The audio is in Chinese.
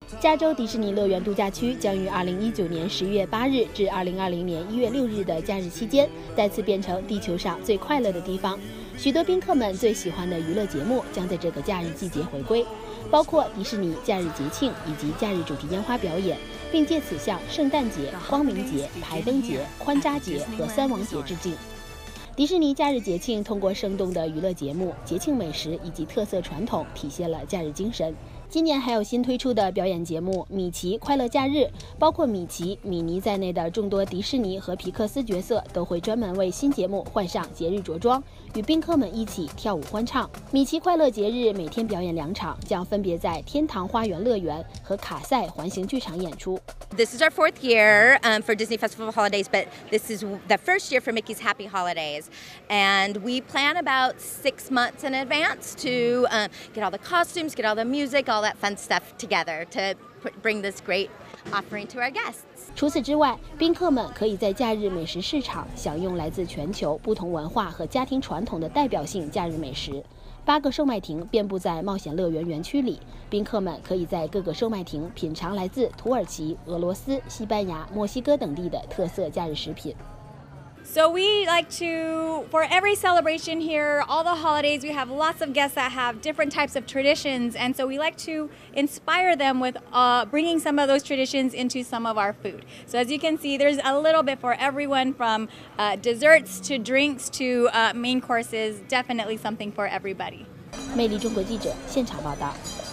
加州迪士尼乐园度假区将于2019年11月8日至2020年1月6日的假日期间，再次变成地球上最快乐的地方。许多宾客们最喜欢的娱乐节目将在这个假日季节回归，包括迪士尼假日节庆以及假日主题烟花表演，并借此向圣诞节、光明节、排灯节、宽扎节和三王节致敬。迪士尼假日节庆通过生动的娱乐节目、节庆美食以及特色传统，体现了假日精神。今年还有新推出的表演节目《米奇快乐假日》，包括米奇、米妮在内的众多迪士尼和皮克斯角色都会专门为新节目换上节日着装，与宾客们一起跳舞欢唱。米奇快乐节日每天表演2场，将分别在天堂花园乐园和卡塞环形剧场演出。 This is our 4th year for Disney Festival of Holidays, but this is the first year for Mickey's Happy Holidays. And we plan about 6 months in advance to get all the costumes, get all the music, all that fun stuff together to bring this great offering to our guests. 除此之外，宾客们可以在假日美食市场享用来自全球不同文化和家庭传统的代表性假日美食。8个售卖亭遍布在冒险乐园园区里，宾客们可以在各个售卖亭品尝来自土耳其、俄罗斯、西班牙、墨西哥等地的特色假日食品。 So we like to, for every celebration here, all the holidays, we have lots of guests that have different types of traditions, and so we like to inspire them with bringing some of those traditions into some of our food. So as you can see, there's a little bit for everyone, from desserts to drinks to main courses, definitely something for everybody. 魅力中国记者现场报道。